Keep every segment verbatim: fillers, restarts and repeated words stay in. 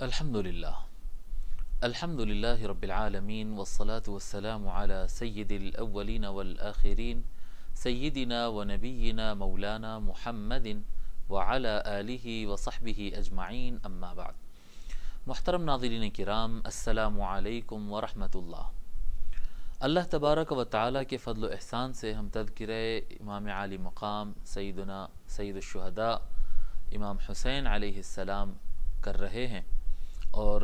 الحمد للہ الحمد للہ رب العالمین والصلاة والسلام على سید الاولین والآخرین سیدنا و نبینا مولانا محمد وعلى آلہ وصحبہ اجمعین اما بعد. محترم ناظرین کرام، السلام علیکم ورحمۃ اللہ. اللہ تبارک و تعالیٰ کے فضل و احسان سے ہم تذکرہ امام عالی مقام سیدنا سید الشہداء امام حسین علیہ السلام کر رہے ہیں، اور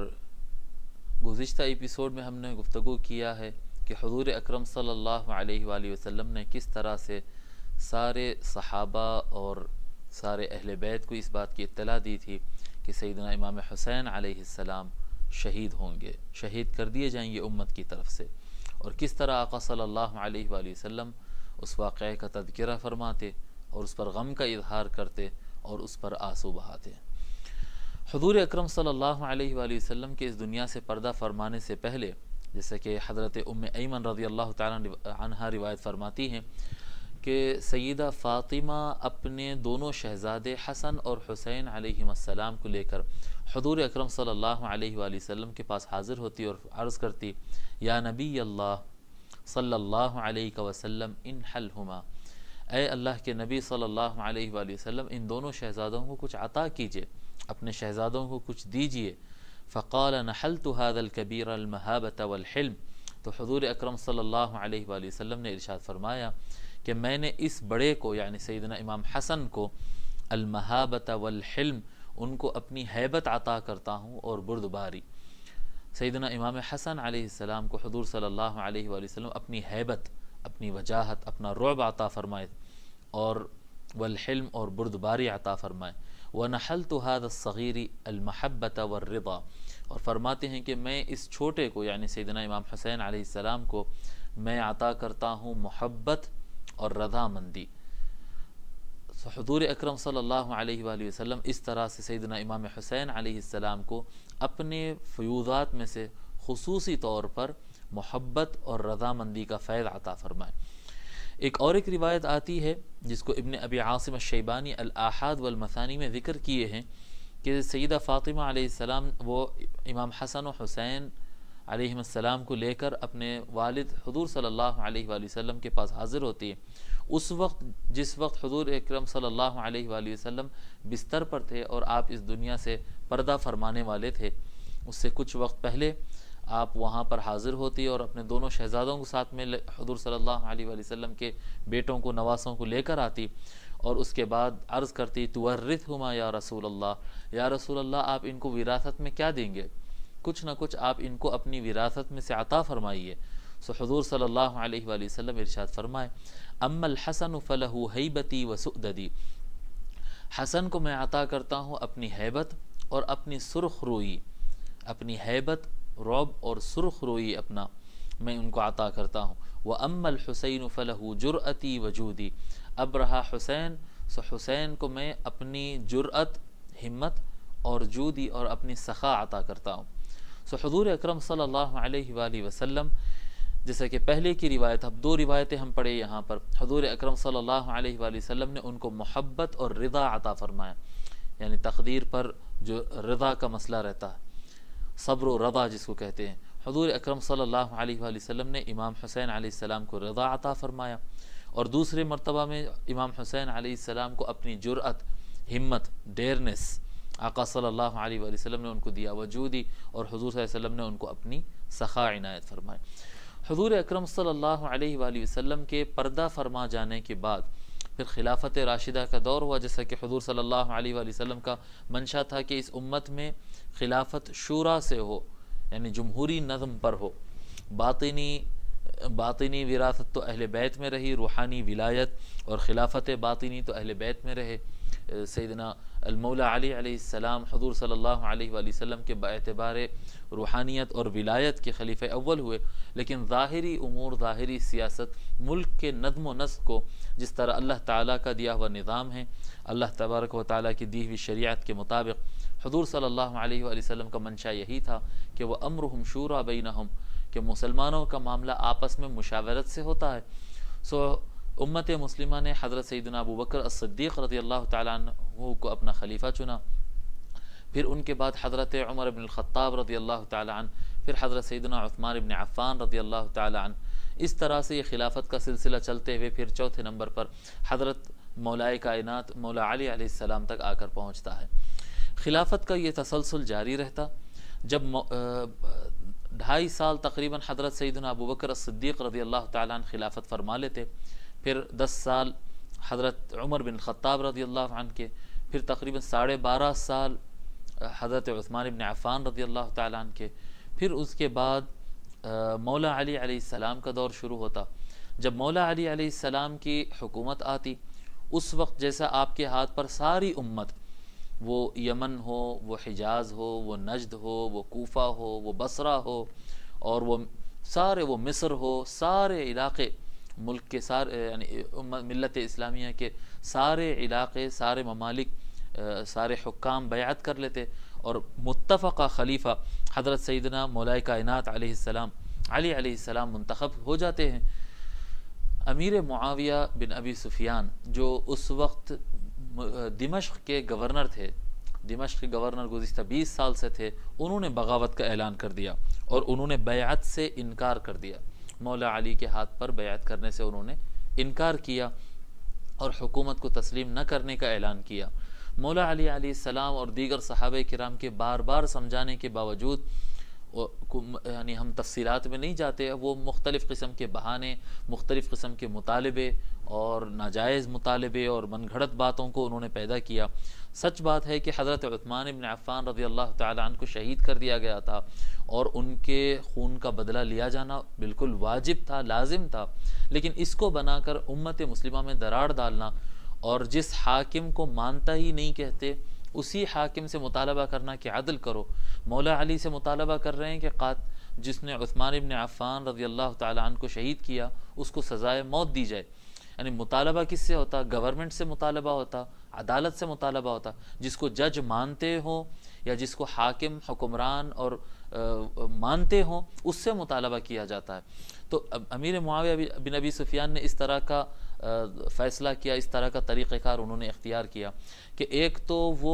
گزشتہ ایپیسوڈ میں ہم نے گفتگو کیا ہے کہ حضور اکرم صلی اللہ علیہ وآلہ وسلم نے کس طرح سے سارے صحابہ اور سارے اہل بیت کو اس بات کی اطلاع دی تھی کہ سیدنا امام حسین علیہ السلام شہید ہوں گے، شہید کر دیے جائیں گے امت کی طرف سے، اور کس طرح آقا صلی اللہ علیہ وآلہ وسلم اس واقعے کا تذکرہ فرماتے اور اس پر غم کا اظہار کرتے اور اس پر آنسو بہاتے. حضور اکرم صلی اللہ علیہ وآلہ وسلم کے اس دنیا سے پردہ فرمانے سے پہلے، جیسے کہ حضرت ام ایمن رضی اللہ تعالیٰ عنہا روایت فرماتی ہیں کہ سیدہ فاطمہ اپنے دونوں شہزادے حسن اور حسین علیہ السلام کو لے کر حضور اکرم صلی اللہ علیہ وآلہ وسلم کے پاس حاضر ہوتی اور عرض کرتی، یا نبی اللہ صلی اللہ علیہ وسلم انحلہما، اے اللہ کے نبی صلی اللہ علیہ وآلہ وسلم ان دونوں شہزادوں کو کچھ عطا کیجئے، اپنے شہزادوں کو کچھ دیجئے. فقال نحلت هذا الكبیر المہابۃ والحلم، تو حضور اکرم صلی اللہ علیہ وآلہ وسلم نے ارشاد فرمایا کہ میں نے اس بڑے کو یعنی سیدنا امام حسن کو المہابۃ والحلم، ان کو اپنی ہیبت عطا کرتا ہوں اور بردباری. سیدنا امام حسن علیہ السلام کو حضور صلی اللہ علیہ وآلہ وسلم اپنی ہیبت، اپنی وجاہت، اپنا رعب عطا فرمائے اور والحلم اور بردباری عطا فرمائے. وَنَحَلْتُ هَذَا الصَّغِيرِ الْمَحَبَّةَ وَالرِّضَى، اور فرماتے ہیں کہ میں اس چھوٹے کو یعنی سیدنا امام حسین علیہ السلام کو میں عطا کرتا ہوں محبت اور رضا مندی. حضور اکرم صلی اللہ علیہ وآلہ وسلم اس طرح سے سیدنا امام حسین علیہ السلام کو اپنے فیوضات میں سے خصوصی طور پر محبت اور رضا مندی کا فیض عطا فرمائے. ایک اور ایک روایت آتی ہے جس کو ابن ابی عاصم الشیبانی الآحاد والمثانی میں ذکر کیے ہیں کہ سیدہ فاطمہ علیہ السلام وہ امام حسن و حسین علیہ السلام کو لے کر اپنے والد حضور صلی اللہ علیہ وآلہ وسلم کے پاس حاضر ہوتی ہے. اس وقت جس وقت حضور اکرم صلی اللہ علیہ وآلہ وسلم بستر پر تھے اور آپ اس دنیا سے پردہ فرمانے والے تھے، اس سے کچھ وقت پہلے آپ وہاں پر حاضر ہوتی اور اپنے دونوں شہزادوں کو ساتھ میں حضور صلی اللہ علیہ وآلہ وسلم کے بیٹوں کو، نواسوں کو لے کر آتی اور اس کے بعد عرض کرتی، تورثہما یا رسول اللہ، یا رسول اللہ آپ ان کو وراثت میں کیا دیں گے، کچھ نہ کچھ آپ ان کو اپنی وراثت میں سے عطا فرمائیے. سو حضور صلی اللہ علیہ وآلہ وسلم ارشاد فرمائے، اما الحسن فلہ ہیبتی وسؤددی، حسن کو میں عطا کرتا ہوں اپنی ہیبت اور اپنی سرخ روئی، اپنی ہیبت، رعب اور سرخ روئی اپنا میں ان کو عطا کرتا ہوں. وَأَمَّا الْحُسَيْنُ فَلَهُ جُرْأَتِي وَجُودِي، اب رہا حسین، سو حسین کو میں اپنی جرأت، ہمت اور جودی اور اپنی سخا عطا کرتا ہوں. سو حضور اکرم صلی اللہ علیہ وآلہ وسلم، جیسا کہ پہلے کی روایت، اب دو روایتیں ہم پڑھے یہاں پر، حضور اکرم صلی اللہ علیہ وآلہ وسلم نے ان کو محبت اور رضا عطا فرمایا، یعنی تقدیر پر جو رضا کا مسئلہ رہتا ہے، صبر و رضا جس کو کہتے ہیں، حضور اکرم صلی اللہ علیہ وآلہ وسلم نے امام حسین علیہ السلام کو رضا عطا فرمایا، اور دوسرے مرتبہ میں امام حسین علیہ السلام کو اپنی جرأت، ہمت، ڈیرنس آقا صلی اللہ علیہ وآلہ وسلم نے ان کو دیا، وجودی، اور حضور صلی اللہ علیہ وسلم نے ان کو اپنی سخا عنایت فرمائی. حضور اکرم صلی اللہ علیہ وآلہ وسلم کے پردہ فرما جانے کے بعد پھر خلافت راشدہ کا دور ہوا، جیسا کہ حضور صلی اللہ علیہ وآلہ وسلم کا منشا تھا کہ اس امت میں خلافت شورا سے ہو، یعنی جمہوری نظم پر ہو. باطنی باطنی وراثت تو اہل بیت میں رہی، روحانی ولایت اور خلافت باطنی تو اہل بیت میں رہے. سیدنا المولا علی علیہ السلام حضور صلی اللہ علیہ وآلہ وسلم کے باعتبار روحانیت اور ولایت کے خلیفہ اول ہوئے، لیکن ظاہری امور، ظاہری سیاست، ملک کے نظم و نسق کو جس طرح اللہ تعالیٰ کا دیا ہوا نظام ہے، اللہ تبارک و تعالیٰ کی دی ہوئی شریعت کے مطابق حضور صلی اللہ علیہ وآلہ وسلم کا منشا یہی تھا کہ وہ امرہم شورا بینہم، کہ مسلمانوں کا معاملہ آپس میں مشاورت سے ہوتا ہے. سو امت مسلمہ نے حضرت سیدنا ابو بکر الصدیق رضی اللہ تعالیٰ عنہ کو اپنا خلیفہ چنا، پھر ان کے بعد حضرت عمر بن الخطاب رضی اللہ تعالی عنہ، پھر حضرت سیدنا عثمان بن عفان رضی اللہ تعالی عنہ. اس طرح سے یہ خلافت کا سلسلہ چلتے ہوئے پھر چوتھے نمبر پر حضرت مولائے کائنات مولا علی علیہ السلام تک آ کر پہنچتا ہے. خلافت کا یہ تسلسل جاری رہتا. جب ڈھائی سال تقریباً حضرت سیدنا ابو بکر الصدیق رضی اللہ تعالیٰ عنہ خلافت فرما لیتے، پھر دس سال حضرت عمر بن الخطاب رضی اللہ عنہ کے، پھر تقریباً ساڑھے بارہ سال حضرت عثمان بن عفان رضی اللہ تعالیٰ عنہ کے، پھر اس کے بعد مولا علی علیہ السلام کا دور شروع ہوتا. جب مولا علی علیہ السلام کی حکومت آتی، اس وقت جیسا آپ کے ہاتھ پر ساری امت، وہ یمن ہو، وہ حجاز ہو، وہ نجد ہو، وہ کوفہ ہو، وہ بصرہ ہو، اور وہ سارے وہ مصر ہو، سارے علاقے ملک کے سارے یعنی ملت اسلامیہ کے سارے علاقے، سارے ممالک، سارے حکام بیعت کر لیتے اور متفقہ خلیفہ حضرت سیدنا مولائے کائنات علیہ السلام علی علیہ السلام منتخب ہو جاتے ہیں. امیر معاویہ بن ابی سفیان جو اس وقت دمشق کے گورنر تھے، دمشق کے گورنر گزشتہ بیس سال سے تھے، انہوں نے بغاوت کا اعلان کر دیا اور انہوں نے بیعت سے انکار کر دیا. مولا علی کے ہاتھ پر بیعت کرنے سے انہوں نے انکار کیا اور حکومت کو تسلیم نہ کرنے کا اعلان کیا. مولا علی علیہ السلام اور دیگر صحابہ کرام کے بار بار سمجھانے کے باوجود، یعنی ہم تفصیلات میں نہیں جاتے، وہ مختلف قسم کے بہانے، مختلف قسم کے مطالبے اور ناجائز مطالبے اور من گھڑت باتوں کو انہوں نے پیدا کیا. سچ بات ہے کہ حضرت عثمان بن عفان رضی اللہ تعالی عنہ کو شہید کر دیا گیا تھا اور ان کے خون کا بدلہ لیا جانا بالکل واجب تھا، لازم تھا، لیکن اس کو بنا کر امت مسلمہ میں دراڑ ڈالنا اور جس حاکم کو مانتا ہی نہیں کہتے اسی حاکم سے مطالبہ کرنا کہ عدل کرو. مولا علی سے مطالبہ کر رہے ہیں کہ قات جس نے عثمان بن عفان رضی اللہ تعالی عنہ کو شہید کیا اس کو سزائے موت دی جائے. یعنی مطالبہ کس سے ہوتا؟ گورنمنٹ سے مطالبہ ہوتا، عدالت سے مطالبہ ہوتا. جس کو جج مانتے ہوں یا جس کو حاکم حکمران اور مانتے ہوں اس سے مطالبہ کیا جاتا ہے. تو امیر معاویہ بن ابی سفیان نے اس طرح کا فیصلہ کیا، اس طرح کا طریقہ کار انہوں نے اختیار کیا کہ ایک تو وہ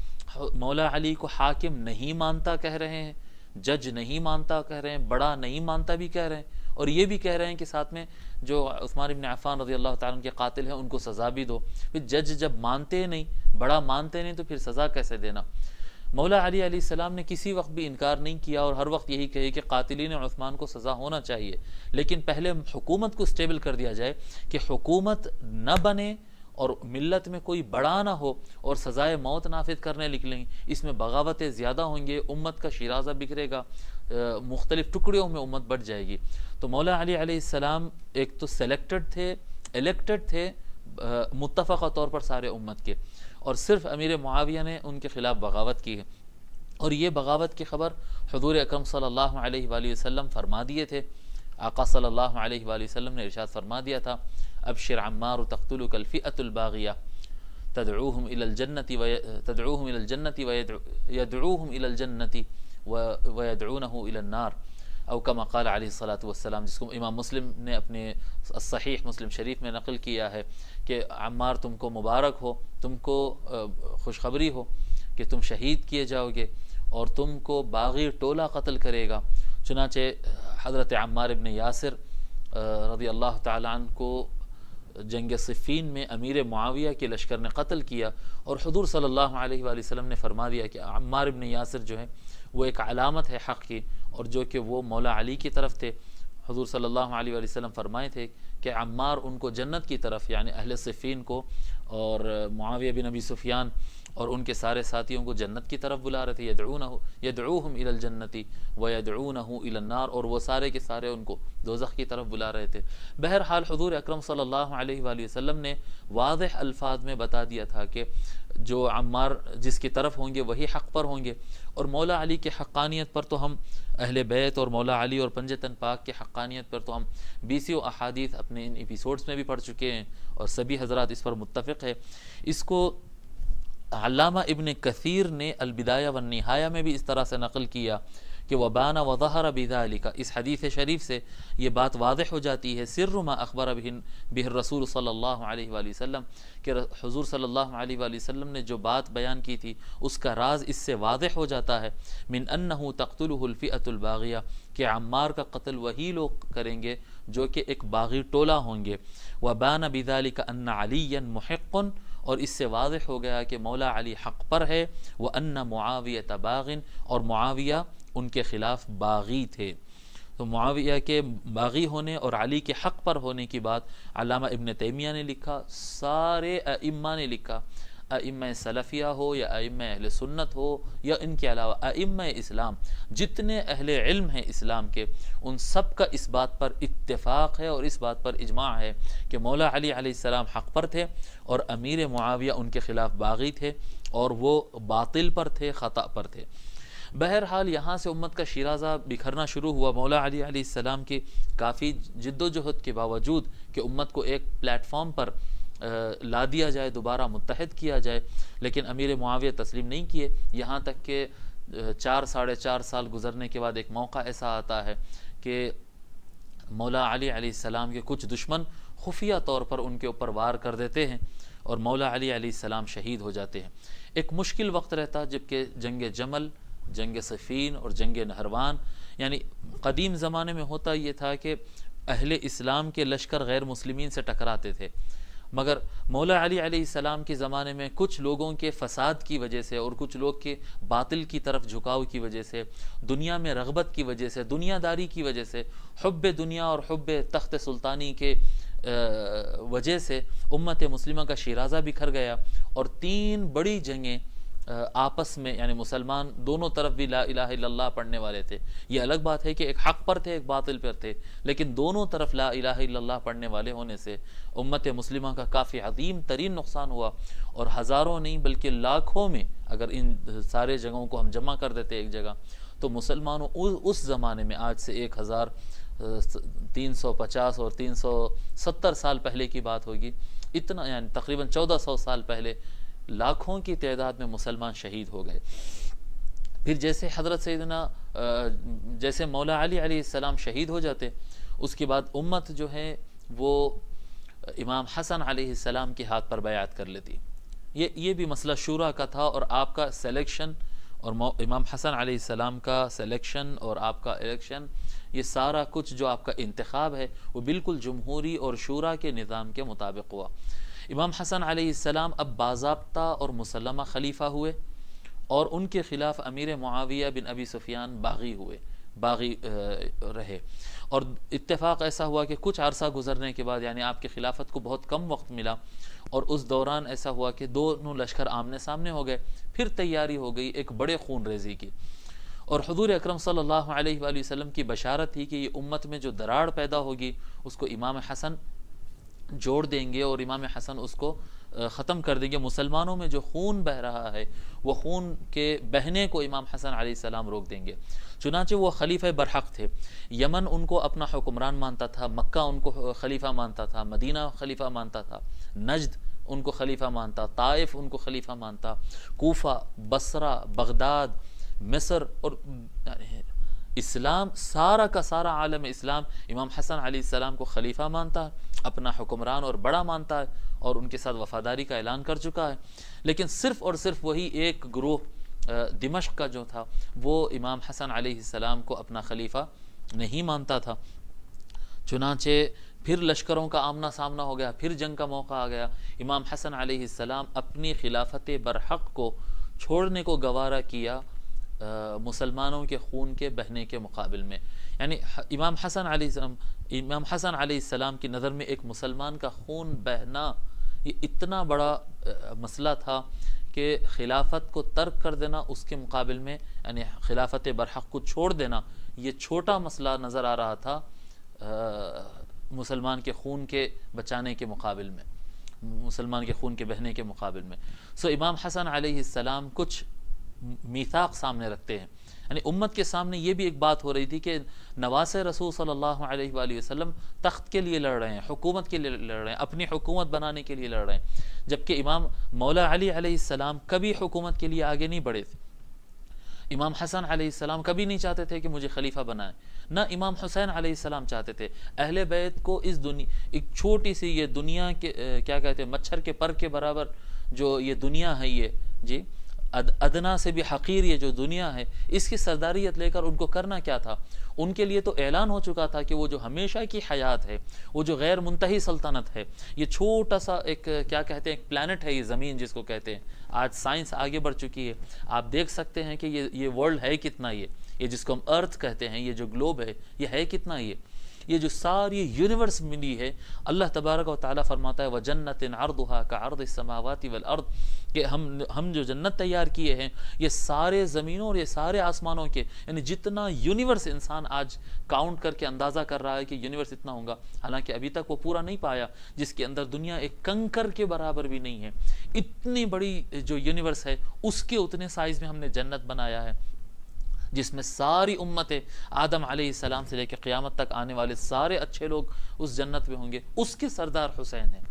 مولا علی کو حاکم نہیں مانتا کہہ رہے ہیں، جج نہیں مانتا کہہ رہے ہیں، بڑا نہیں مانتا بھی کہہ رہے ہیں، اور یہ بھی کہہ رہے ہیں کہ ساتھ میں جو عثمان بن عفان رضی اللہ تعالیٰ عنہ کے قاتل ہیں ان کو سزا بھی دو. پھر جج جب مانتے نہیں، بڑا مانتے نہیں، تو پھر سزا کیسے دینا؟ مولا علی علیہ السلام نے کسی وقت بھی انکار نہیں کیا اور ہر وقت یہی کہے کہ قاتلین عثمان کو سزا ہونا چاہیے، لیکن پہلے حکومت کو سٹیبل کر دیا جائے کہ حکومت نہ بنے اور ملت میں کوئی بڑا نہ ہو اور سزائے موت نافذ کرنے نکلیں. اس میں بغاوتیں زیادہ ہوں گے، امت کا شیرازہ بکھرے گا، مختلف ٹکڑیوں میں امت بڑھ جائے گی. تو مولا علی علیہ السلام ایک تو سلیکٹڈ تھے، الیکٹڈ تھے متفقہ طور پر سارے امت کے، اور صرف امیر معاویہ نے ان کے خلاف بغاوت کی ہے. اور یہ بغاوت کی خبر حضور اکرم صلی اللہ علیہ وآلہ وسلم فرما دیے تھے. آقا صلی اللہ علیہ وآلہ وسلم نے ارشاد فرما دیا تھا: ابشر عمار تقتلک الفئة الباغیہ تدعوهم الى الجنة تدعوهم الى الجنة ويدعوهم الى الجنة ويدعونه الى النار، او کما قال علیہ الصلاۃ والسلام، جس کو امام مسلم نے اپنے صحیح مسلم شریف میں نقل کیا ہے کہ عمار تم کو مبارک ہو، تم کو خوشخبری ہو کہ تم شہید کیے جاؤ گے اور تم کو باغی ٹولہ قتل کرے گا. چنانچہ حضرت عمار ابن یاسر رضی اللہ تعالی عنہ کو جنگ صفین میں امیر معاویہ کے لشکر نے قتل کیا، اور حضور صلی اللہ علیہ وآلہ وسلم نے فرما دیا کہ عمار ابن یاسر جو ہے وہ ایک علامت ہے حق کی، اور جو کہ وہ مولا علی کی طرف تھے. حضور صلی اللہ علیہ وآلہ وسلم فرمائے تھے کہ عمار ان کو جنت کی طرف، یعنی اہل صفین کو اور معاویہ بن ابی سفیان اور ان کے سارے ساتھیوں کو جنت کی طرف بلا رہے تھے. یدعونہ یدعوہم الی الجنۃ ویدعونہ الی النار، اور وہ سارے کے سارے ان کو دوزخ کی طرف بلا رہے تھے. بہرحال حضور اکرم صلی اللہ علیہ وآلہ وسلم نے واضح الفاظ میں بتا دیا تھا کہ جو عمار جس کی طرف ہوں گے وہی حق پر ہوں گے. اور مولا علی کے حقانیت پر تو ہم اہل بیت اور مولا علی اور پنجتن پاک کے حقانیت پر تو ہم بیسیوں احادیث اپنے ان ایپیسوڈز میں بھی پڑھ چکے ہیں اور سبھی حضرات اس پر متفق ہے. اس کو علامہ ابن کثیر نے البدایہ والنہایہ میں بھی اس طرح سے نقل کیا کہ وبانا وظہر بذالک، اس حدیث شریف سے یہ بات واضح ہو جاتی ہے، سر ما اخبر بہ الرسول صلی اللہ علیہ وآلہ وسلم، کہ حضور صلی اللہ علیہ وآلہ وسلم نے جو بات بیان کی تھی اس کا راز اس سے واضح ہو جاتا ہے، من انہ تقتلہ الفئۃ الباغیہ، کہ عمار کا قتل وہی لوگ کریں گے جو کہ ایک باغی ٹولہ ہوں گے، وبان بذالک ان علیا محق، اور اس سے واضح ہو گیا کہ مولا علی حق پر ہے، وان معاویہ باغ، اور معاویہ ان کے خلاف باغی تھے۔ تو معاویہ کے باغی ہونے اور علی کے حق پر ہونے کی بات علامہ ابن تیمیہ نے لکھا، سارے ائمہ نے لکھا، ائمہ سلفیہ ہو یا ائمہ اہل سنت ہو یا ان کے علاوہ ائمہ اسلام، جتنے اہل علم ہیں اسلام کے، ان سب کا اس بات پر اتفاق ہے اور اس بات پر اجماع ہے کہ مولا علی علیہ السلام حق پر تھے اور امیر معاویہ ان کے خلاف باغی تھے اور وہ باطل پر تھے، خطأ پر تھے۔ بہرحال یہاں سے امت کا شیرازہ بکھرنا شروع ہوا، مولا علی علیہ السلام کی کافی جد و جہد کے باوجود کہ امت کو ایک پلیٹ فارم پر لا دیا جائے، دوبارہ متحد کیا جائے، لیکن امیر معاویہ تسلیم نہیں کیے، یہاں تک کہ چار ساڑھے چار سال گزرنے کے بعد ایک موقع ایسا آتا ہے کہ مولا علی علیہ السلام کے کچھ دشمن خفیہ طور پر ان کے اوپر وار کر دیتے ہیں اور مولا علی علیہ السلام شہید ہو جاتے ہیں۔ ایک مشکل وقت رہتا جبکہ جنگ جمل، جنگ صفین اور جنگ نہروان، یعنی قدیم زمانے میں ہوتا یہ تھا کہ اہل اسلام کے لشکر غیر مسلمین سے ٹکراتے تھے، مگر مولا علی علیہ السلام کے زمانے میں کچھ لوگوں کے فساد کی وجہ سے اور کچھ لوگ کے باطل کی طرف جھکاؤ کی وجہ سے، دنیا میں رغبت کی وجہ سے، دنیا داری کی وجہ سے، حب دنیا اور حب تخت سلطانی کے وجہ سے امت مسلمہ کا شیرازہ بکھر گیا اور تین بڑی جنگیں آپس میں، یعنی مسلمان دونوں طرف بھی لا الہ الا اللہ پڑھنے والے تھے، یہ الگ بات ہے کہ ایک حق پر تھے ایک باطل پر تھے، لیکن دونوں طرف لا الہ الا اللہ پڑھنے والے ہونے سے امت مسلمہ کا کافی عظیم ترین نقصان ہوا، اور ہزاروں نہیں بلکہ لاکھوں میں اگر ان سارے جگہوں کو ہم جمع کر دیتے ایک جگہ تو مسلمانوں اس زمانے میں، آج سے ایک ہزار تین سو پچاس اور تین سو ستر سال پہلے کی بات ہوگی، اتنا یعنی تقریباً چودہ سو سال پہلے لاکھوں کی تعداد میں مسلمان شہید ہو گئے۔ پھر جیسے حضرت سیدنا جیسے مولا علی علیہ السلام شہید ہو جاتے، اس کے بعد امت جو ہے وہ امام حسن علیہ السلام کے ہاتھ پر بیعت کر لیتی۔ یہ یہ بھی مسئلہ شورا کا تھا، اور آپ کا سلیکشن اور امام حسن علیہ السلام کا سلیکشن اور آپ کا الیکشن، یہ سارا کچھ جو آپ کا انتخاب ہے وہ بالکل جمہوری اور شورا کے نظام کے مطابق ہوا۔ امام حسن علیہ السلام اب باضابطہ اور مسلمہ خلیفہ ہوئے اور ان کے خلاف امیر معاویہ بن ابی سفیان باغی ہوئے، باغی رہے، اور اتفاق ایسا ہوا کہ کچھ عرصہ گزرنے کے بعد، یعنی آپ کی خلافت کو بہت کم وقت ملا، اور اس دوران ایسا ہوا کہ دونوں لشکر آمنے سامنے ہو گئے، پھر تیاری ہو گئی ایک بڑے خون ریزی کی، اور حضور اکرم صلی اللہ علیہ وآلہ وسلم کی بشارت تھی کہ یہ امت میں جو دراڑ پیدا ہوگی اس کو امام حسن جوڑ دیں گے اور امام حسن اس کو ختم کر دیں گے، مسلمانوں میں جو خون بہ رہا ہے وہ خون کے بہنے کو امام حسن علیہ السلام روک دیں گے۔ چنانچہ وہ خلیفہ برحق تھے، یمن ان کو اپنا حکمران مانتا تھا، مکہ ان کو خلیفہ مانتا تھا، مدینہ خلیفہ مانتا تھا، نجد ان کو خلیفہ مانتا، طائف ان کو خلیفہ مانتا، کوفہ، بصرہ، بغداد، مصر، اور اسلام سارا کا سارا عالم اسلام امام حسن علیہ السلام کو خلیفہ مانتا ہے، اپنا حکمران اور بڑا مانتا ہے، اور ان کے ساتھ وفاداری کا اعلان کر چکا ہے، لیکن صرف اور صرف وہی ایک گروہ دمشق کا جو تھا وہ امام حسن علیہ السلام کو اپنا خلیفہ نہیں مانتا تھا۔ چنانچہ پھر لشکروں کا آمنا سامنا ہو گیا، پھر جنگ کا موقع آ گیا، امام حسن علیہ السلام اپنی خلافت برحق کو چھوڑنے کو گوارا کیا مسلمانوں کے خون کے بہنے کے مقابل میں، یعنی امام حسن علیہ السلام امام حسن علیہ السلام کی نظر میں ایک مسلمان کا خون بہنا یہ اتنا بڑا مسئلہ تھا کہ خلافت کو ترک کر دینا اس کے مقابل میں، یعنی خلافت برحق کو چھوڑ دینا، یہ چھوٹا مسئلہ نظر آ رہا تھا مسلمان کے خون کے بچانے کے مقابل میں، مسلمان کے خون کے بہنے کے مقابل میں۔ سو امام حسن علیہ السلام کچھ میثاق سامنے رکھتے ہیں، یعنی امت کے سامنے یہ بھی ایک بات ہو رہی تھی کہ نواس رسول صلی اللہ علیہ وآلہ وسلم تخت کے لیے لڑ رہے ہیں، حکومت کے لیے لڑ رہے ہیں، اپنی حکومت بنانے کے لیے لڑ رہے ہیں، جبکہ امام مولا علی علیہ السلام کبھی حکومت کے لیے آگے نہیں بڑھے تھے، امام حسن علیہ السلام کبھی نہیں چاہتے تھے کہ مجھے خلیفہ بنائیں، نہ امام حسین علیہ السلام چاہتے تھے۔ اہل بیت کو اس دنیا، ایک چھوٹی سی یہ دنیا کے کیا کہتے ہیں، مچھر کے پر کے برابر جو یہ دنیا ہے، یہ جی ادنا سے بھی حقیر یہ جو دنیا ہے، اس کی سرداریت لے کر ان کو کرنا کیا تھا؟ ان کے لیے تو اعلان ہو چکا تھا کہ وہ جو ہمیشہ کی حیات ہے، وہ جو غیر منتہی سلطنت ہے، یہ چھوٹا سا ایک کیا کہتے ہیں ایک پلانٹ ہے، یہ زمین جس کو کہتے ہیں۔ آج سائنس آگے بڑھ چکی ہے، آپ دیکھ سکتے ہیں کہ یہ یہ ورلڈ ہے کتنا، یہ یہ جس کو ہم ارتھ کہتے ہیں، یہ جو گلوب ہے، یہ ہے کتنا، یہ یہ جو ساری یونیورس ملی ہے۔ اللہ تبارک و تعالیٰ فرماتا ہے وَجَنَّةٍ عَرْضُهَا كَعَرْضِ السَّمَاوَاتِ وَالْأَرْضِ، کہ ہم ہم جو جنت تیار کیے ہیں، یہ سارے زمینوں اور یہ سارے آسمانوں کے، یعنی جتنا یونیورس انسان آج کاؤنٹ کر کے اندازہ کر رہا ہے کہ یونیورس اتنا ہوگا، حالانکہ ابھی تک وہ پورا نہیں پایا، جس کے اندر دنیا ایک کنکر کے برابر بھی نہیں ہے۔ اتنی بڑی جو یونیورس ہے، اس کے اتنے سائز میں ہم نے جنت بنایا ہے، جس میں ساری امتیں آدم علیہ السلام سے لے کے قیامت تک آنے والے سارے اچھے لوگ اس جنت میں ہوں گے۔ اس کے سردار حسین ہیں،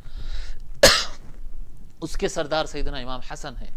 اس کے سردار سیدنا امام حسن ہیں،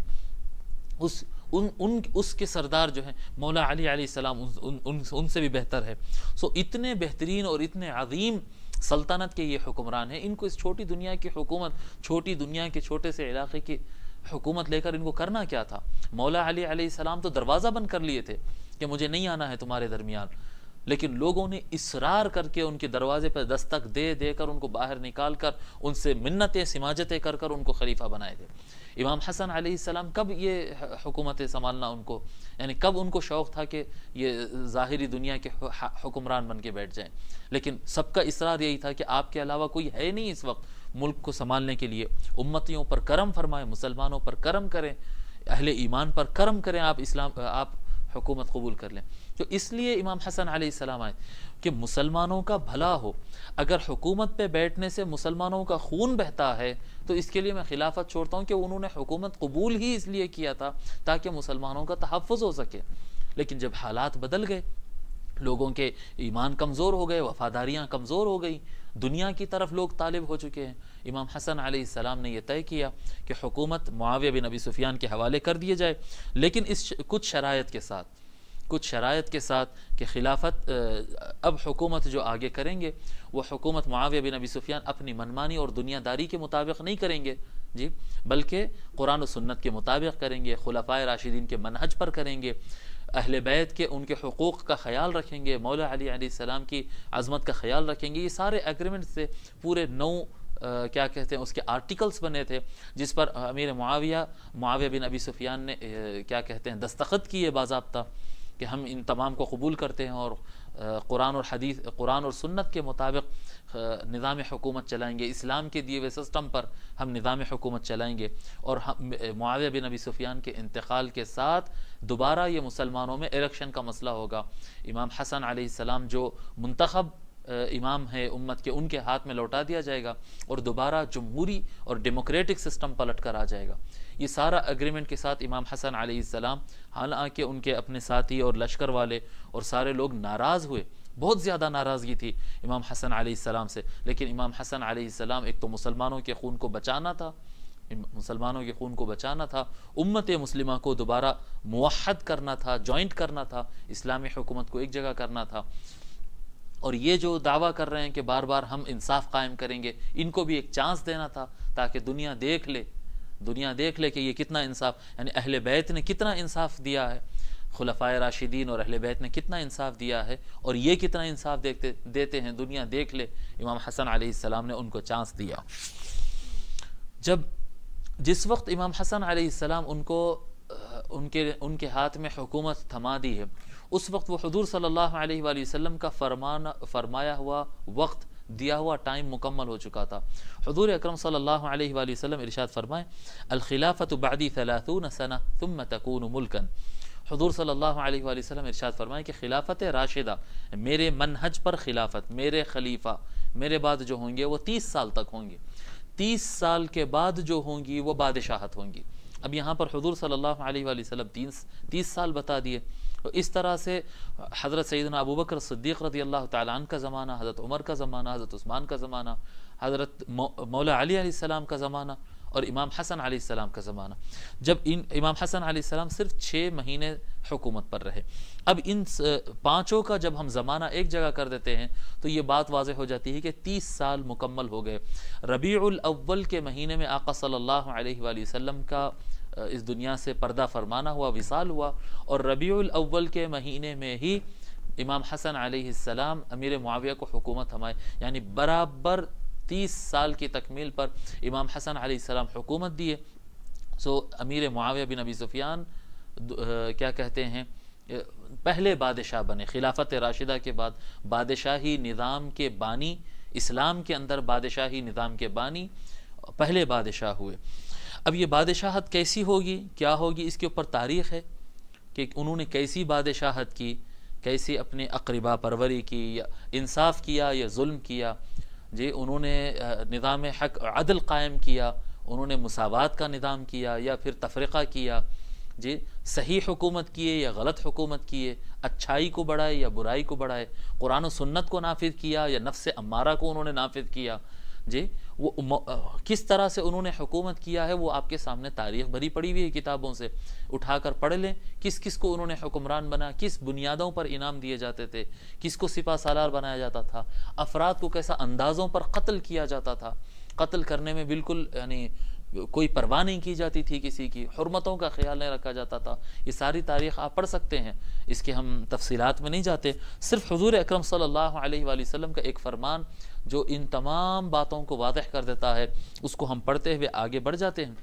اس ان ان اس کے سردار جو ہیں مولا علی علیہ السلام ان, ان, ان سے بھی بہتر ہے۔ سو اتنے بہترین اور اتنے عظیم سلطنت کے یہ حکمران ہیں، ان کو اس چھوٹی دنیا کی حکومت، چھوٹی دنیا کے چھوٹے سے علاقے کی حکومت لے کر ان کو کرنا کیا تھا؟ مولا علی علیہ السلام تو دروازہ بند کر لیے تھے کہ مجھے نہیں آنا ہے تمہارے درمیان، لیکن لوگوں نے اصرار کر کے ان کے دروازے پر دستک دے دے کر ان کو باہر نکال کر ان سے منتیں سماجتیں کر کر ان کو خلیفہ بنائے تھے۔ امام حسن علیہ السلام کب یہ حکومتیں سنبھالنا ان کو، یعنی کب ان کو شوق تھا کہ یہ ظاہری دنیا کے حکمران بن کے بیٹھ جائیں، لیکن سب کا اصرار یہی تھا کہ آپ کے علاوہ کوئی ہے نہیں اس وقت ملک کو سنبھالنے کے لیے، امتیوں پر کرم فرمائیں، مسلمانوں پر کرم کریں، اہل ایمان پر کرم کریں، آپ اسلام آپ حکومت قبول کر لیں۔ تو اس لیے امام حسن علیہ السلام آئے کہ مسلمانوں کا بھلا ہو، اگر حکومت پہ بیٹھنے سے مسلمانوں کا خون بہتا ہے تو اس کے لیے میں خلافت چھوڑتا ہوں، کہ انہوں نے حکومت قبول ہی اس لیے کیا تھا تاکہ مسلمانوں کا تحفظ ہو سکے۔ لیکن جب حالات بدل گئے، لوگوں کے ایمان کمزور ہو گئے، وفاداریاں کمزور ہو گئی، دنیا کی طرف لوگ طالب ہو چکے ہیں، امام حسن علیہ السلام نے یہ طے کیا کہ حکومت معاویہ بن ابی سفیان کے حوالے کر دیے جائے، لیکن اس کچھ شرائط کے ساتھ کچھ شرائط کے ساتھ کہ خلافت اب حکومت جو آگے کریں گے وہ حکومت معاویہ بن ابی سفیان اپنی منمانی اور دنیا داری کے مطابق نہیں کریں گے جی، بلکہ قرآن و سنت کے مطابق کریں گے، خلفائے راشدین کے منہج پر کریں گے، اہل بیت کے ان کے حقوق کا خیال رکھیں گے، مولا علی علیہ السلام کی عظمت کا خیال رکھیں گے۔ یہ سارے ایگریمنٹ سے پورے نو کیا کہتے ہیں اس کے آرٹیکلز بنے تھے، جس پر امیر معاویہ معاویہ بن ابی سفیان نے کیا کہتے ہیں دستخط کیے باضابطہ کہ ہم ان تمام کو قبول کرتے ہیں اور قرآن اور حدیث قرآن اور سنت کے مطابق نظام حکومت چلائیں گے، اسلام کے دیے ہوئے سسٹم پر ہم نظام حکومت چلائیں گے۔ اور معاویہ بن ابی سفیان کے انتقال کے ساتھ دوبارہ یہ مسلمانوں میں الیکشن کا مسئلہ ہوگا، امام حسن علیہ السلام جو منتخب امام ہے امت کے، ان کے ہاتھ میں لوٹا دیا جائے گا اور دوبارہ جمہوری اور ڈیموکریٹک سسٹم پلٹ کر آ جائے گا۔ یہ سارا اگریمنٹ کے ساتھ امام حسن علیہ السلام، حالانکہ ان کے اپنے ساتھی اور لشکر والے اور سارے لوگ ناراض ہوئے، بہت زیادہ ناراضگی تھی امام حسن علیہ السلام سے، لیکن امام حسن علیہ السلام ایک تو مسلمانوں کے خون کو بچانا تھا مسلمانوں کے خون کو بچانا تھا امت مسلمہ کو دوبارہ موحد کرنا تھا، جوائنٹ کرنا تھا، اسلامی حکومت کو ایک جگہ کرنا تھا، اور یہ جو دعویٰ کر رہے ہیں کہ بار بار ہم انصاف قائم کریں گے، ان کو بھی ایک چانس دینا تھا تاکہ دنیا دیکھ لے دنیا دیکھ لے کہ یہ کتنا انصاف، یعنی اہل بیت نے کتنا انصاف دیا ہے، خلفائے راشدین اور اہل بیت نے کتنا انصاف دیا ہے، اور یہ کتنا انصاف دیکھتے دیتے ہیں، دنیا دیکھ لے۔ امام حسن علیہ السلام نے ان کو چانس دیا۔ جب جس وقت امام حسن علیہ السلام ان کو ان کے ان کے ہاتھ میں حکومت تھما دی ہے، اس وقت وہ حضور صلی اللہ علیہ وآلہ وسلم کا فرمانا فرمایا ہوا وقت، دیا ہوا ٹائم مکمل ہو چکا تھا۔ حضور اکرم صلی اللہ علیہ وآلہ وسلم ارشاد فرمائیں الخلافۃ بعدی ثلاثون سنہ ثم تکون ملکا۔ حضور صلی اللہ علیہ وآلہ وسلم ارشاد فرمائیں کہ خلافت راشدہ، میرے منہج پر خلافت، میرے خلیفہ میرے بعد جو ہوں گے وہ تیس سال تک ہوں گے، تیس سال کے بعد جو ہوں گی وہ بادشاہت ہوں گی۔ اب یہاں پر حضور صلی اللہ علیہ وآلہ وسلم تیس تیس سال بتا دیے، تو اس طرح سے حضرت سیدنا ابوبکر صدیق رضی اللہ تعالیٰ عنہ کا زمانہ، حضرت عمر کا زمانہ، حضرت عثمان کا زمانہ، حضرت مولا علی علیہ السلام کا زمانہ، اور امام حسن علیہ السلام کا زمانہ، جب ان امام حسن علیہ السلام صرف چھ مہینے حکومت پر رہے۔ اب ان پانچوں کا جب ہم زمانہ ایک جگہ کر دیتے ہیں تو یہ بات واضح ہو جاتی ہے کہ تیس سال مکمل ہو گئے۔ ربیع الاول کے مہینے میں آقا صلی اللہ علیہ وآلہ وسلم کا اس دنیا سے پردہ فرمانا ہوا، وصال ہوا، اور ربیع الاول کے مہینے میں ہی امام حسن علیہ السلام امیر معاویہ کو حکومت تھمائے، یعنی برابر تیس سال کی تکمیل پر امام حسن علیہ السلام حکومت دیے۔ سو امیر معاویہ بن ابی سفیان کیا کہتے ہیں پہلے بادشاہ بنے، خلافت راشدہ کے بعد بادشاہی نظام کے بانی، اسلام کے اندر بادشاہی نظام کے بانی پہلے بادشاہ ہوئے۔ اب یہ بادشاہت کیسی ہوگی، کیا ہوگی، اس کے اوپر تاریخ ہے کہ انہوں نے کیسی بادشاہت کی، کیسی اپنے اقربا پروری کی، یا انصاف کیا یا ظلم کیا، جی انہوں نے نظام حق عدل قائم کیا، انہوں نے مساوات کا نظام کیا یا پھر تفرقہ کیا، جی صحیح حکومت کیے یا غلط حکومت کیے، اچھائی کو بڑھائے یا برائی کو بڑھائے، قرآن و سنت کو نافذ کیا یا نفس امارہ کو انہوں نے نافذ کیا، جی وہ کس طرح سے انہوں نے حکومت کیا ہے وہ آپ کے سامنے تاریخ بھری پڑی ہوئی ہے کتابوں سے، اٹھا کر پڑھ لیں، کس کس کو انہوں نے حکمران بنا، کس بنیادوں پر انعام دیے جاتے تھے، کس کو سپہ سالار بنایا جاتا تھا، افراد کو کیسا اندازوں پر قتل کیا جاتا تھا، قتل کرنے میں بالکل یعنی کوئی پرواہ نہیں کی جاتی تھی، کسی کی حرمتوں کا خیال نہیں رکھا جاتا تھا۔ یہ ساری تاریخ آپ پڑھ سکتے ہیں، اس کے ہم تفصیلات میں نہیں جاتے، صرف حضور اکرم صلی اللہ علیہ وآلہ وسلم کا ایک فرمان جو ان تمام باتوں کو واضح کر دیتا ہے، اس کو ہم پڑھتے ہوئے آگے بڑھ جاتے ہیں،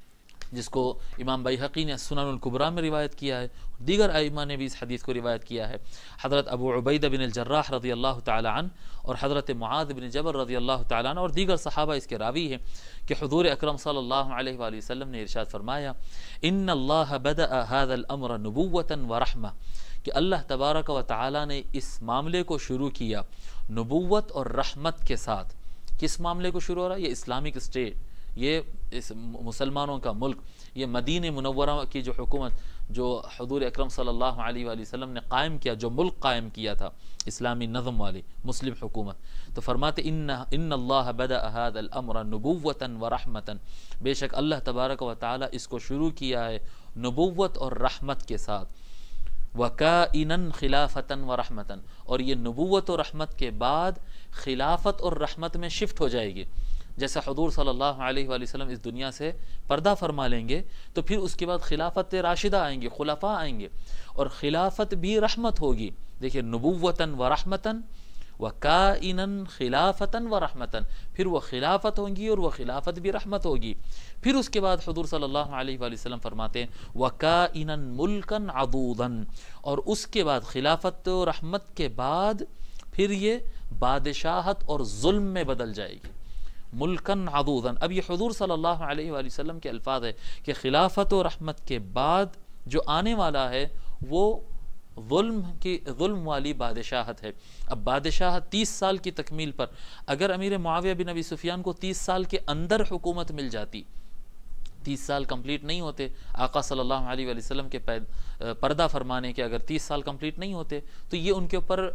جس کو امام بیہقی نے سنن الکبریٰ میں روایت کیا ہے، دیگر ائمہ نے بھی اس حدیث کو روایت کیا ہے۔ حضرت ابو عبیدہ بن الجراح رضی اللہ تعالی عنہ اور حضرت معاذ بن جبل رضی اللہ تعالی عنہ اور دیگر صحابہ اس کے راوی ہیں کہ حضور اکرم صلی اللہ علیہ وآلہ وسلم نے ارشاد فرمایا، ان اللہ بدأ هذا الامر نبوۃ ورحمہ، کہ اللہ تبارک و تعالی نے اس معاملے کو شروع کیا نبوت اور رحمت کے ساتھ۔ کس معاملے کو شروع ہو رہا ہے؟ یہ اسلامک اسٹیٹ، یہ اس مسلمانوں کا ملک، یہ مدینہ منورہ کی جو حکومت جو حضور اکرم صلی اللہ علیہ وآلہ وسلم نے قائم کیا، جو ملک قائم کیا تھا اسلامی نظم والی مسلم حکومت، تو فرماتے ان ان اللہ بدأ هذا الامر نبوۃ ورحمۃ، بے شک اللہ تبارک و تعالی اس کو شروع کیا ہے نبوت اور رحمت کے ساتھ، وَكَائِنًا خِلَافَةً وَرَحْمَةً، اور یہ نبوت و رحمت کے بعد خلافت اور رحمت میں شفٹ ہو جائے گی۔ جیسا حضور صلی اللہ علیہ وآلہ وسلم اس دنیا سے پردہ فرما لیں گے تو پھر اس کے بعد خلافت راشدہ آئیں گے، خلفاء آئیں گے، اور خلافت بھی رحمت ہوگی۔ دیکھیں نبوتاً ورحمتاً وَكَائِنًا خِلَافَةً وَرَحْمَةً، پھر وہ خلافت ہوں گی اور وہ خلافت بھی رحمت ہوگی۔ پھر اس کے بعد حضور صلی اللہ علیہ وآلہ وسلم فرماتے ہیں وَكَائِنًا مُلْكًا عَضُوضًا، اور اس کے بعد خلافت و رحمت کے بعد پھر یہ بادشاہت اور ظلم میں بدل جائے گی، ملکن عضوضاً۔ اب یہ حضور صلی اللہ علیہ وآلہ وسلم کے الفاظ ہے کہ خلافت و رحمت کے بعد جو آنے والا ہے وہ ظلم کی ظلم والی بادشاہت ہے۔ اب بادشاہت تیس سال کی تکمیل پر اگر امیر معاویہ بن ابی سفیان کو تیس سال کے اندر حکومت مل جاتی، تیس سال کمپلیٹ نہیں ہوتے، آقا صلی اللہ علیہ وآلہ وسلم کے پردہ فرمانے کے اگر تیس سال کمپلیٹ نہیں ہوتے تو یہ ان کے اوپر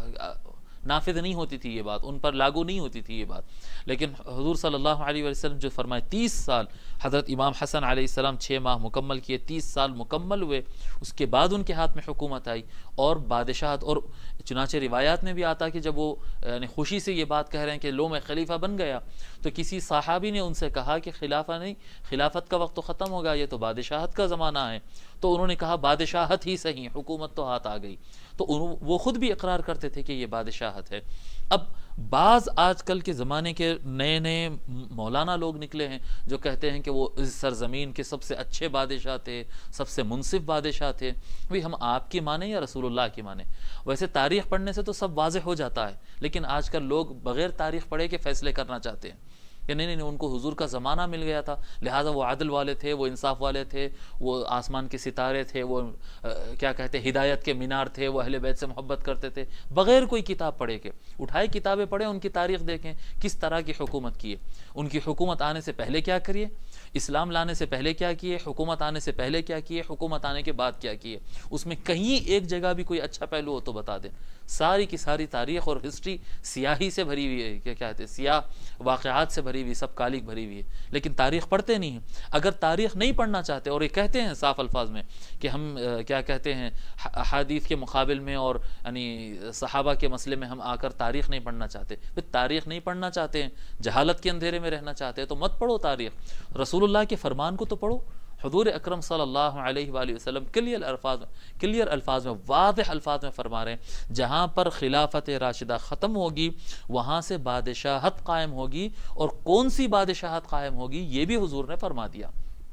نافذ نہیں ہوتی تھی، یہ بات ان پر لاگو نہیں ہوتی تھی یہ بات۔ لیکن حضور صلی اللہ علیہ وآلہ وسلم جو فرمائے تیس سال، حضرت امام حسن علیہ السلام چھ ماہ مکمل کیے، تیس سال مکمل ہوئے، اس کے بعد ان کے ہاتھ میں حکومت آئی اور بادشاہت، اور چنانچہ روایات میں بھی آتا کہ جب وہ یعنی خوشی سے یہ بات کہہ رہے ہیں کہ لو میں خلیفہ بن گیا، تو کسی صحابی نے ان سے کہا کہ خلافہ نہیں، خلافت کا وقت تو ختم ہو گیا، یہ تو بادشاہت کا زمانہ ہے۔ تو انہوں نے کہا بادشاہت ہی صحیح، حکومت تو ہاتھ آ گئی۔ تو وہ خود بھی اقرار کرتے تھے کہ یہ بادشاہت ہے۔ اب بعض آج کل کے زمانے کے نئے نئے مولانا لوگ نکلے ہیں جو کہتے ہیں کہ وہ اس سرزمین کے سب سے اچھے بادشاہ تھے، سب سے منصف بادشاہ تھے۔ بھئی ہم آپ کی مانیں یا رسول اللہ کی مانیں؟ ویسے تاریخ پڑھنے سے تو سب واضح ہو جاتا ہے، لیکن آج کل لوگ بغیر تاریخ پڑھے کے فیصلے کرنا چاہتے ہیں کہ نہیں نہیں ان کو حضور کا زمانہ مل گیا تھا، لہٰذا وہ عدل والے تھے، وہ انصاف والے تھے، وہ آسمان کے ستارے تھے، وہ کیا کہتے ہیں ہدایت کے مینار تھے، وہ اہل بیت سے محبت کرتے تھے، بغیر کوئی کتاب پڑھے کے۔ اٹھائے کتابیں پڑھیں، ان کی تاریخ دیکھیں کس طرح کی حکومت کی ہے، ان کی حکومت آنے سے پہلے کیا کریے، اسلام لانے سے پہلے کیا کیے، حکومت آنے سے پہلے کیا کیے، حکومت آنے کے بعد کیا کیے، اس میں کہیں ایک جگہ بھی کوئی اچھا پہلو ہو تو بتا دیں۔ ساری کی ساری تاریخ اور ہسٹری سیاہی سے بھری ہوئی ہے، کیا کہتے ہیں، سیاہ واقعات سے بھری ہوئی، سب کالی بھری ہوئی ہے، لیکن تاریخ پڑھتے نہیں ہیں۔ اگر تاریخ نہیں پڑھنا چاہتے، اور یہ کہتے ہیں صاف الفاظ میں کہ ہم کیا کہتے ہیں احادیث کے مقابل میں اور یعنی صحابہ کے مسئلے میں ہم آ کر تاریخ نہیں پڑھنا چاہتے، پھر تاریخ نہیں پڑھنا چاہتے ہیں، جہالت کے اندھیرے میں رہنا چاہتے ہیں تو مت پڑھو تاریخ، رسول اللہ کے فرمان کو تو پڑھو۔ حضور اکرم صلی اللہ علیہ وآلہ وسلم کلیئر الفاظ میں کلیئر الفاظ میں واضح الفاظ میں فرما رہے ہیں، جہاں پر خلافت راشدہ ختم ہوگی وہاں سے بادشاہت قائم ہوگی، اور کون سی بادشاہت قائم ہوگی یہ بھی حضور نے فرما دیا۔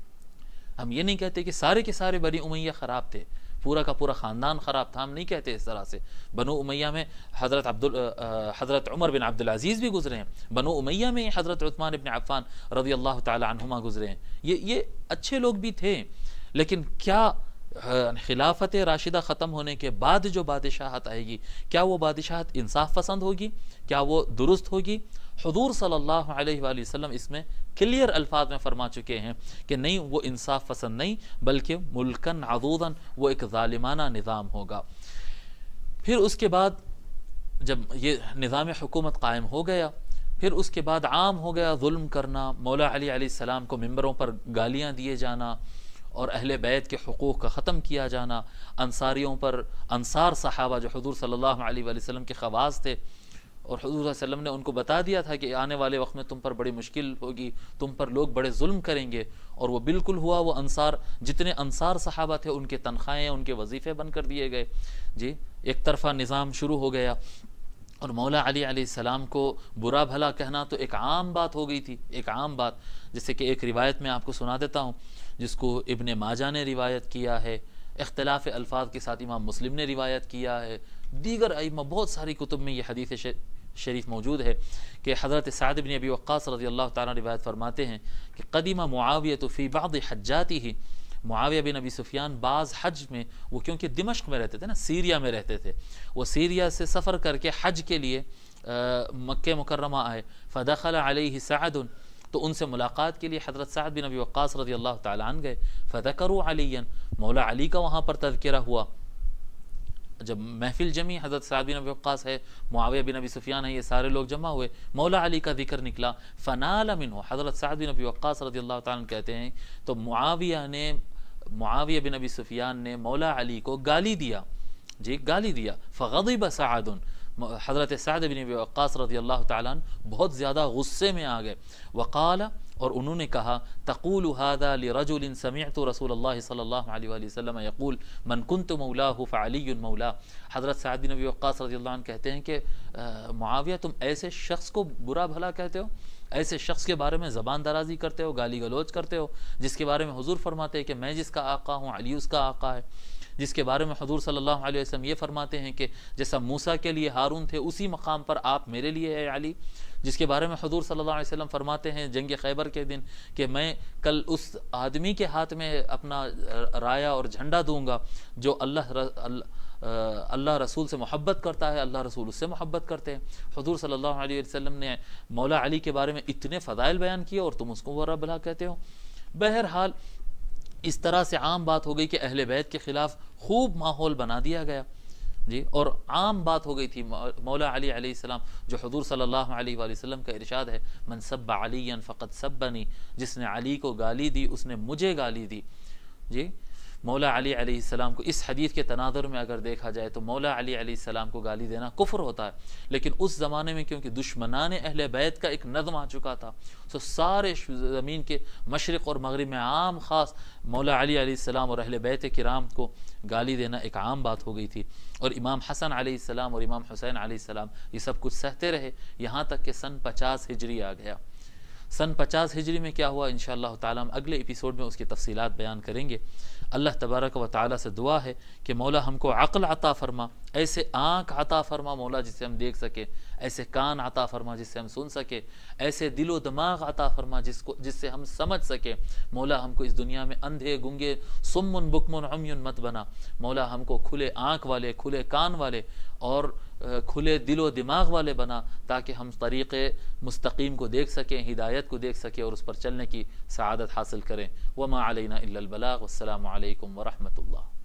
ہم یہ نہیں کہتے کہ سارے کے سارے بنی امیہ خراب تھے، پورا کا پورا خاندان خراب تھا، ہم نہیں کہتے اس طرح سے۔ بنو امیہ میں حضرت عبد حضرت عمر بن عبد العزیز بھی گزرے ہیں، بنو امیہ میں حضرت عثمان بن عفان رضی اللہ تعالی عنہما گزرے ہیں، یہ یہ اچھے لوگ بھی تھے، لیکن کیا خلافت راشدہ ختم ہونے کے بعد جو بادشاہت آئے گی کیا وہ بادشاہت انصاف پسند ہوگی؟ کیا وہ درست ہوگی؟ حضور صلی اللہ علیہ وآلہ وسلم اس میں کلیئر الفاظ میں فرما چکے ہیں کہ نہیں، وہ انصاف پسند نہیں بلکہ ملکن عضوضاً، وہ ایک ظالمانہ نظام ہوگا۔ پھر اس کے بعد جب یہ نظام حکومت قائم ہو گیا، پھر اس کے بعد عام ہو گیا ظلم کرنا، مولا علی علیہ السلام کو ممبروں پر گالیاں دیے جانا اور اہل بیت کے حقوق کا ختم کیا جانا، انصاریوں پر، انصار صحابہ جو حضور صلی اللہ علیہ وآلہ وسلم کے خواص تھے، اور حضور صلی اللہ علیہ وسلم نے ان کو بتا دیا تھا کہ آنے والے وقت میں تم پر بڑی مشکل ہوگی، تم پر لوگ بڑے ظلم کریں گے، اور وہ بالکل ہوا۔ وہ انصار جتنے انصار صحابہ تھے ان کے تنخواہیں، ان کے وظیفے بند کر دیے گئے، جی ایک طرفہ نظام شروع ہو گیا۔ اور مولا علی علیہ السلام کو برا بھلا کہنا تو ایک عام بات ہو گئی تھی، ایک عام بات، جیسے کہ ایک روایت میں آپ کو سنا دیتا ہوں جس کو ابن ماجہ نے روایت کیا ہے، اختلاف الفاظ کے ساتھ امام مسلم نے روایت کیا ہے، دیگر ائمہ بہت ساری کتب میں یہ حدیث شریف موجود ہے کہ حضرت سعد بن ابی وقاص رضی اللہ تعالیٰ روایت فرماتے ہیں کہ قدیم معاویہ فی بعض حجاتہ، معاویہ بن ابی سفیان بعض حج میں، وہ کیونکہ دمشق میں رہتے تھے نا، سیریا میں رہتے تھے، وہ سیریا سے سفر کر کے حج کے لیے مکہ مکرمہ آئے، فدخل علیہ سعد، تو ان سے ملاقات کے لیے حضرت سعد بن ابی وقاص رضی اللہ تعالیٰ عنہ گئے، فذکروا علیاً، مولا علی کا وہاں پر تذکرہ ہوا۔ جب محفل جمی، حضرت سعد بن ابی وقاص ہے، معاویہ بن ابی سفیان ہے، یہ سارے لوگ جمع ہوئے، مولا علی کا ذکر نکلا، فنال منہ، حضرت سعد بن ابی وقاص رضی اللہ تعالیٰ عنہ کہتے ہیں تو معاویہ نے معاویہ بن ابی سفیان نے مولا علی کو گالی دیا، جی گالی دیا، فغضب سعد، حضرت سعد بن ابی وقاص رضی اللہ تعالیٰ عنہ بہت زیادہ غصے میں آ گئے، وقال، اور انہوں نے کہا، تقول هذا لرجل سمعت رسول اللہ صلی اللہ علیہ وآلہ وسلم یقول من كنت مولاه فعلی مولا۔ حضرت سعد بن ابی وقاص رضی اللہ عنہ کہتے ہیں کہ معاویہ تم ایسے شخص کو برا بھلا کہتے ہو، ایسے شخص کے بارے میں زبان درازی کرتے ہو، گالی گلوچ کرتے ہو، جس کے بارے میں حضور فرماتے ہیں کہ میں جس کا آقا ہوں علی اس کا آقا ہے، جس کے بارے میں حضور صلی اللہ علیہ وسلم یہ فرماتے ہیں کہ جیسا موسیٰ کے لیے ہارون تھے اسی مقام پر آپ میرے لیے ہے علی، جس کے بارے میں حضور صلی اللہ علیہ وسلم فرماتے ہیں جنگ خیبر کے دن کہ میں کل اس آدمی کے ہاتھ میں اپنا رایا اور جھنڈا دوں گا جو اللہ اللہ رسول سے محبت کرتا ہے، اللہ رسول اس سے محبت کرتے ہیں۔ حضور صلی اللہ علیہ وسلم نے مولا علی کے بارے میں اتنے فضائل بیان کیے اور تم اس کو برا بھلا کہتے ہو۔ بہرحال اس طرح سے عام بات ہو گئی کہ اہل بیت کے خلاف خوب ماحول بنا دیا گیا، جی اور عام بات ہو گئی تھی مولا علی علیہ السلام، جو حضور صلی اللہ علیہ وآلہ وسلم کا ارشاد ہے، من سب علی فقد سبنی، جس نے علی کو گالی دی اس نے مجھے گالی دی، جی مولا علی علیہ السلام کو اس حدیث کے تناظر میں اگر دیکھا جائے تو مولا علی علیہ السلام کو گالی دینا کفر ہوتا ہے، لیکن اس زمانے میں کیونکہ دشمنان اہل بیت کا ایک نظم آ چکا تھا، تو سارے زمین کے مشرق اور مغرب میں عام خاص مولا علی علیہ السلام اور اہل بیت کرام کو گالی دینا ایک عام بات ہو گئی تھی، اور امام حسن علیہ السلام اور امام حسین علیہ السلام یہ سب کچھ سہتے رہے، یہاں تک کہ سن پچاس ہجری آ گیا۔ سن پچاس ہجری میں کیا ہوا انشاءاللہ تعالی ہم اگلے ایپیسوڈ میں اس کی تفصیلات بیان کریں گے۔ اللہ تبارک و تعالی سے دعا ہے کہ مولا ہم کو عقل عطا فرما، ایسے آنکھ عطا فرما مولا جس سے ہم دیکھ سکے، ایسے کان عطا فرما جس سے ہم سن سکے، ایسے دل و دماغ عطا فرما جس کو جس سے ہم سمجھ سکے۔ مولا ہم کو اس دنیا میں اندھے گنگے صم بکم عمی مت بنا، مولا ہم کو کھلے آنکھ والے، کھلے کان والے اور کھلے دل و دماغ والے بنا، تاکہ ہم طریق مستقیم کو دیکھ سکیں، ہدایت کو دیکھ سکیں اور اس پر چلنے کی سعادت حاصل کریں۔ وما علینا الا البلاغ، والسلام علیکم ورحمۃ اللہ۔